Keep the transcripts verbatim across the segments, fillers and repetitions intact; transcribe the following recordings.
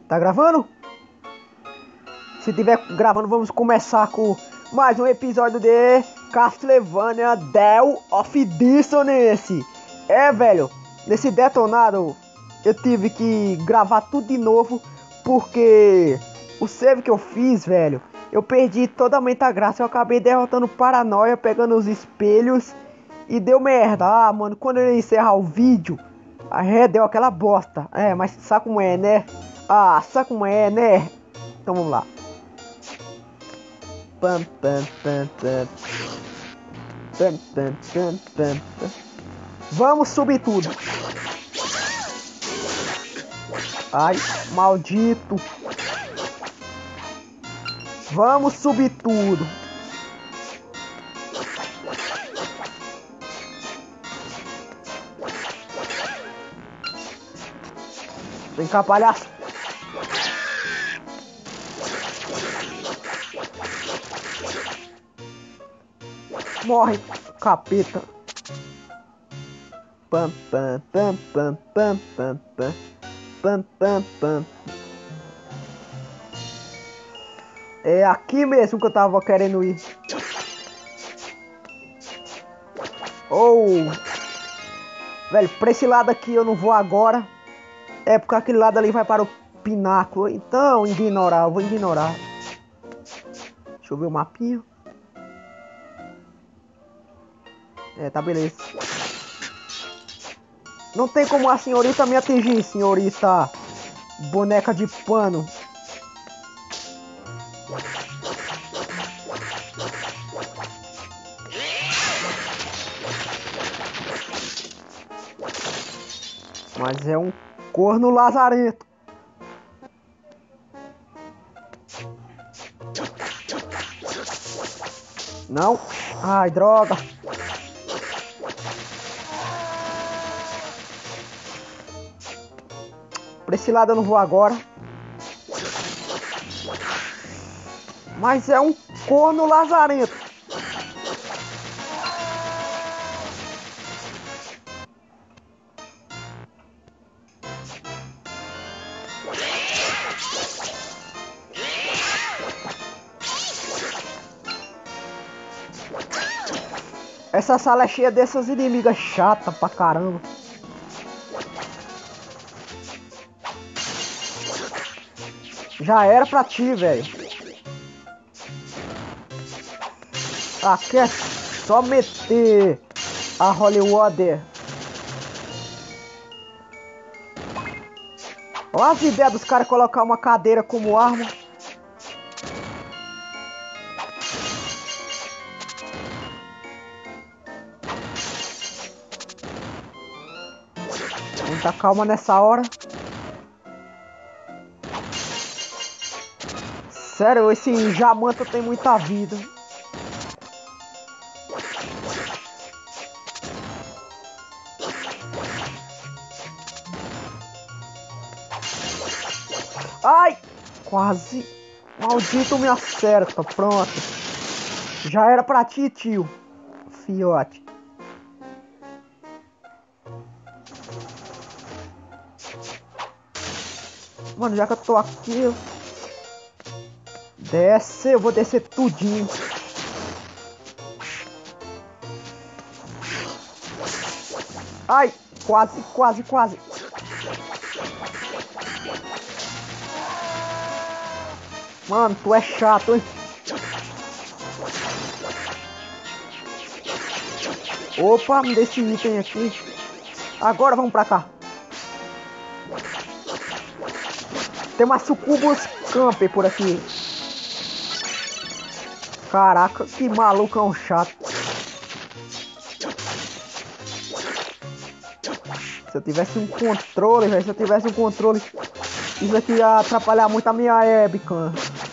Tá gravando? Se tiver gravando, vamos começar com mais um episódio de Castlevania Dell of Dissonance. É, velho, nesse detonado eu tive que gravar tudo de novo, porque o save que eu fiz, velho, eu perdi totalmente a graça. Eu acabei derrotando Paranoia, pegando os espelhos e deu merda. Ah, mano, quando eu encerrar o vídeo, a ré deu aquela bosta. É, mas sabe como é, né? Ah, sabe como é, né? Então vamos lá. Pam, pam, pam, pam. Pam, pam, pam, pam, pam. Vamos subir tudo. Ai, maldito. Vamos subir tudo. Vem cá, palhaço. Morre, capeta. Pam, pam, pam, pam, pam, pam, pam. Pam, pam, pam. É aqui mesmo que eu tava querendo ir. Oh, velho, pra esse lado aqui eu não vou agora. É porque aquele lado ali vai para o pináculo. Então, ignorar, eu vou ignorar. Deixa eu ver o mapinha. É, tá beleza. Não tem como a senhorita me atingir, senhorita boneca de pano. Mas é um corno lazarento. Não. Ai, droga. Pra esse lado eu não vou agora. Mas é um corno lazarento. Essa sala é cheia dessas inimigas chatas pra caramba. Já era pra ti, velho. Aqui é só meter a Hollywood. Olha as ideias dos caras colocar uma cadeira como arma. Muita calma nessa hora. Sério, esse Jamanta tem muita vida. Ai! Quase. Maldito me acerta. Pronto. Já era pra ti, tio. Fiote. Mano, já que eu tô aqui... Desce, eu vou descer tudinho. Ai, quase, quase, quase. Mano, tu é chato, hein? Opa, me dê esse item aqui. Agora vamos pra cá. Tem uma sucubus camper por aqui. Caraca, que malucão chato. Se eu tivesse um controle, velho, se eu tivesse um controle, isso aqui ia atrapalhar muito a minha webcam.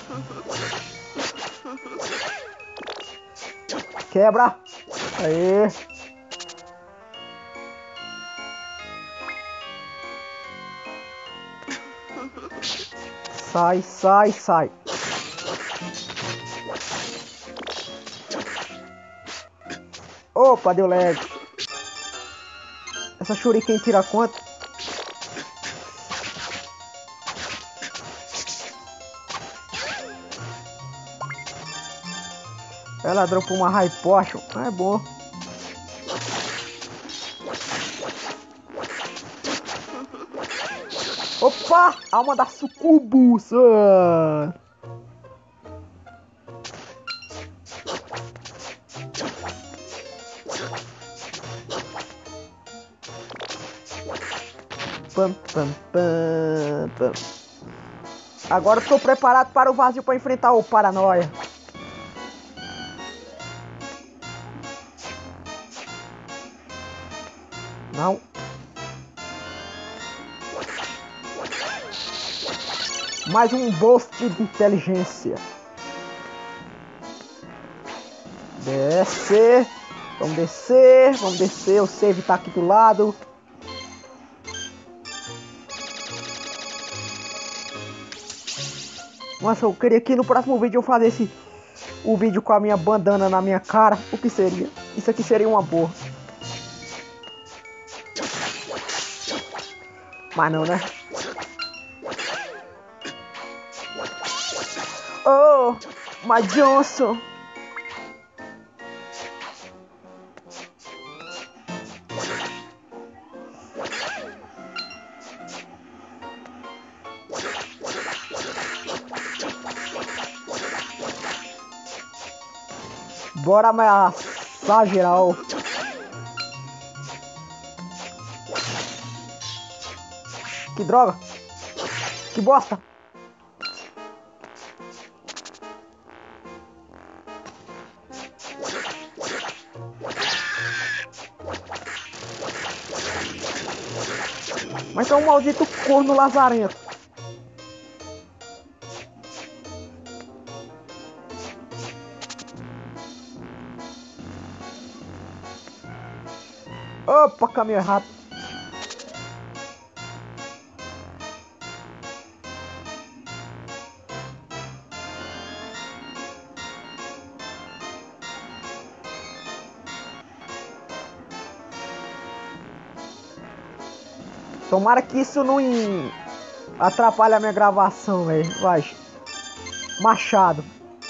Quebra. Aê. Sai, sai, sai. Opa, deu lag. Essa shuriken tira quanto? Ela dropou uma High Potion. Ah, é bom. Opa! Alma da Sucubus! Ah. Pam, pam, pam, pam. Agora estou preparado para o vazio para enfrentar o Paranoia. Não. Mais um boost de inteligência. Descer. Vamos descer. Vamos descer. O save tá aqui do lado. Nossa, eu queria que no próximo vídeo eu fizesse o vídeo com a minha bandana na minha cara. O que seria? Isso aqui seria uma boa. Mas não, né? Oh, mas Johnson. Bora ameaçar geral. Que droga. Que bosta. Mas é um maldito corno lazarento. Opa, caminho errado. Tomara que isso não atrapalhe a minha gravação, velho. Vai. Machado.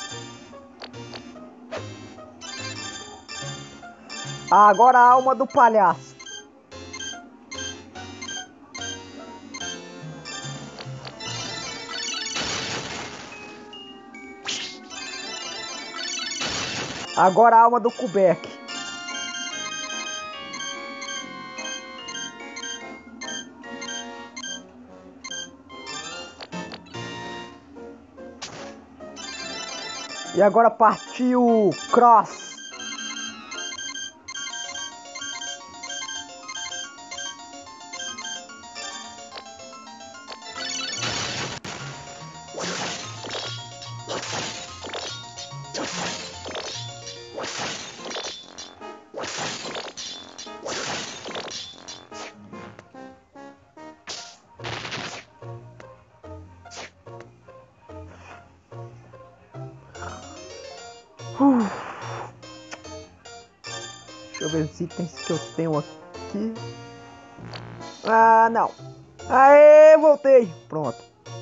Agora a alma do palhaço. Agora a alma do Quebec. E agora partiu Cross. Uh. Deixa eu ver os itens que eu tenho aqui. Ah, não. Aê, voltei. Pronto.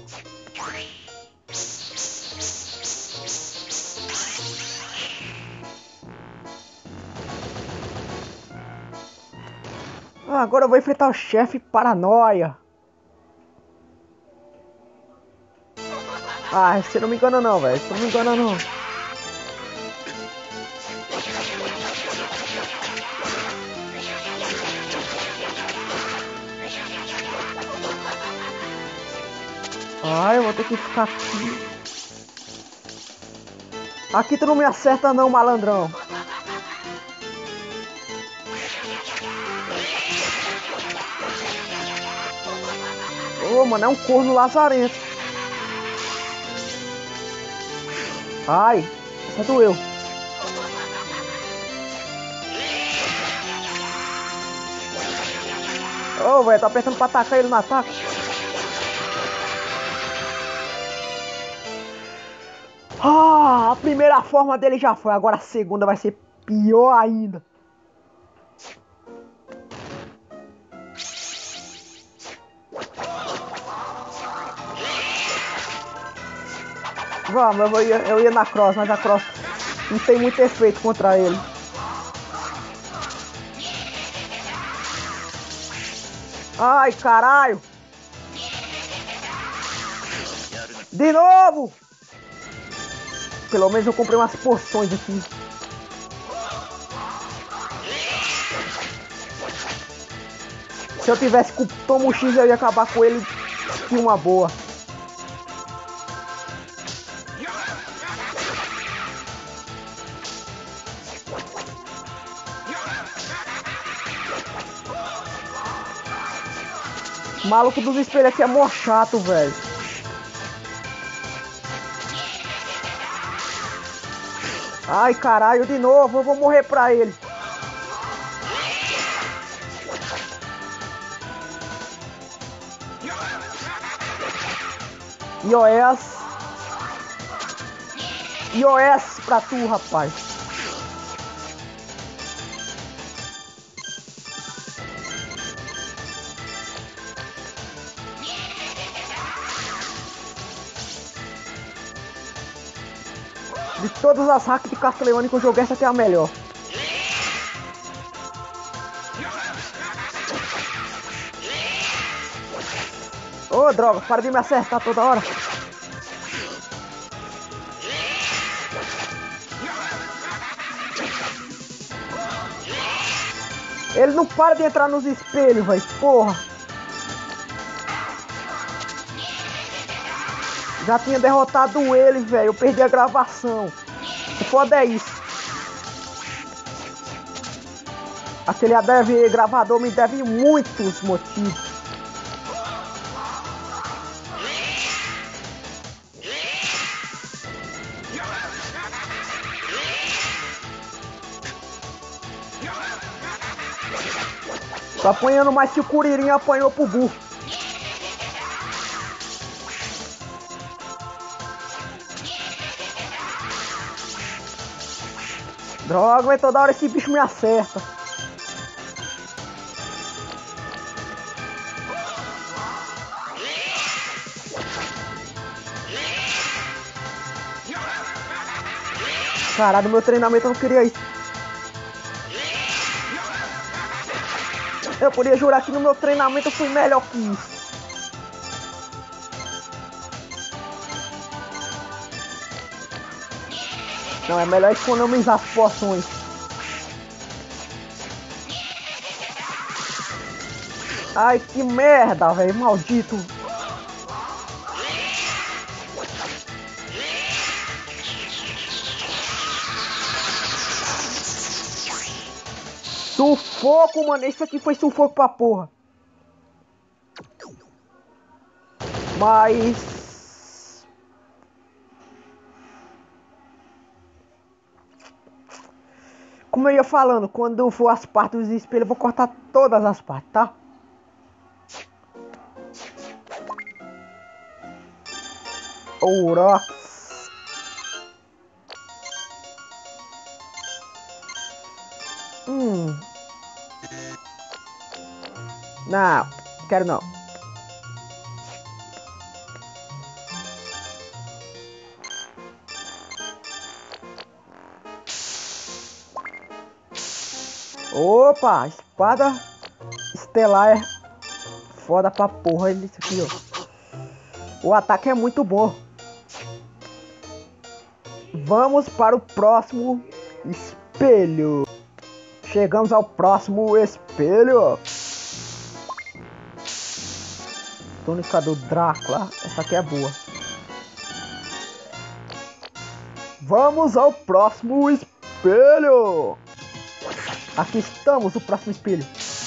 Ah, agora eu vou enfrentar o chefe Paranoia. Ah, você não me engana não, velho. Você não me engana não. Ah, eu vou ter que ficar aqui. Aqui tu não me acerta não, malandrão. Ô, oh, mano, é um corno lazarento. Ai, essa doeu. Ô, oh, velho, tá apertando pra atacar ele no ataque. Ah, a primeira forma dele já foi, agora a segunda vai ser pior ainda. Vamos, eu ia, eu ia na Cross, mas a Cross Não tem muito efeito contra ele. Ai, caralho! De novo! Pelo menos eu comprei umas poções aqui. Se eu tivesse com o Tomo X, eu ia acabar com ele de uma boa. O maluco dos espelhos aqui é mó chato, velho. Ai, caralho, de novo, eu vou morrer pra ele. iOS. iOS pra tu, rapaz. De todas as hacks de Castlevania que eu joguei, essa aqui é a melhor. Ô, oh, droga, para de me acertar toda hora. Ele não para de entrar nos espelhos, velho. Porra. Já tinha derrotado ele, velho. Eu perdi a gravação. O foda é isso. Aquele deve, gravador me deve muitos motivos. Tô apanhando mais que o Curirim apanhou pro burro. Droga, mas toda hora esse bicho me acerta. Caralho, meu treinamento eu não queria isso. Eu podia jurar que no meu treinamento eu fui melhor que isso. Não, é melhor economizar as poções. Ai, que merda, velho, maldito. Sufoco, mano. Isso aqui foi sufoco pra porra. Mas... como eu ia falando, quando for as partes dos espelhos, eu vou cortar todas as partes, tá? Ourox. Hum... Não, quero não. Opa, espada estelar é foda pra porra isso aqui, ó. O ataque é muito bom. Vamos para o próximo espelho. Chegamos ao próximo espelho. Túnica do Drácula. Essa aqui é boa. Vamos ao próximo espelho. Aqui estamos, o próximo espelho.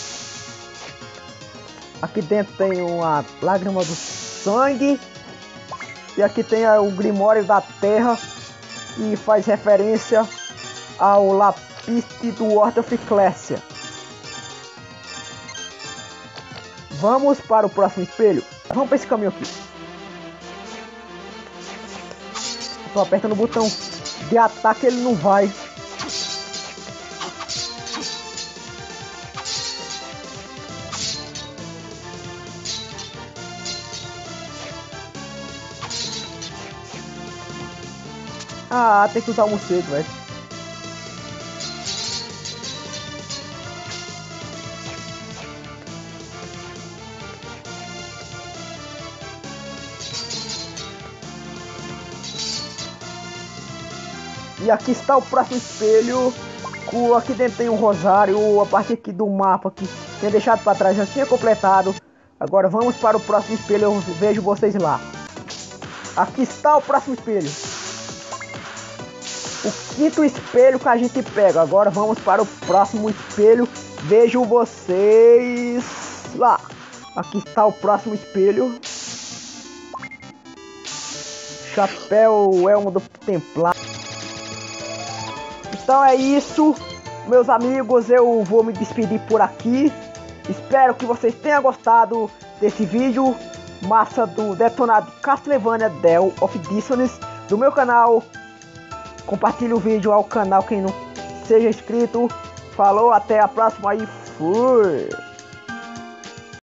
Aqui dentro tem uma lágrima do sangue. E aqui tem o Grimório da Terra. E faz referência ao Lapiste do World of Ecclesia. Vamos para o próximo espelho. Vamos para esse caminho aqui. Tô apertando o botão de ataque, ele não vai. Ah, tem que usar o morcego, velho. E aqui está o próximo espelho. O, aqui dentro tem um rosário. A parte aqui do mapa que tinha deixado para trás já tinha completado. Agora vamos para o próximo espelho. Eu vejo vocês lá. Aqui está o próximo espelho. O quinto espelho que a gente pega. Agora vamos para o próximo espelho. Vejo vocês lá. Aqui está o próximo espelho. Chapéu elmo do Templar. Então é isso, meus amigos. Eu vou me despedir por aqui. Espero que vocês tenham gostado desse vídeo massa do detonado Castlevania Dell of Dissonance do meu canal. Compartilhe o vídeo ao canal quem não seja inscrito. Falou, até a próxima e fui!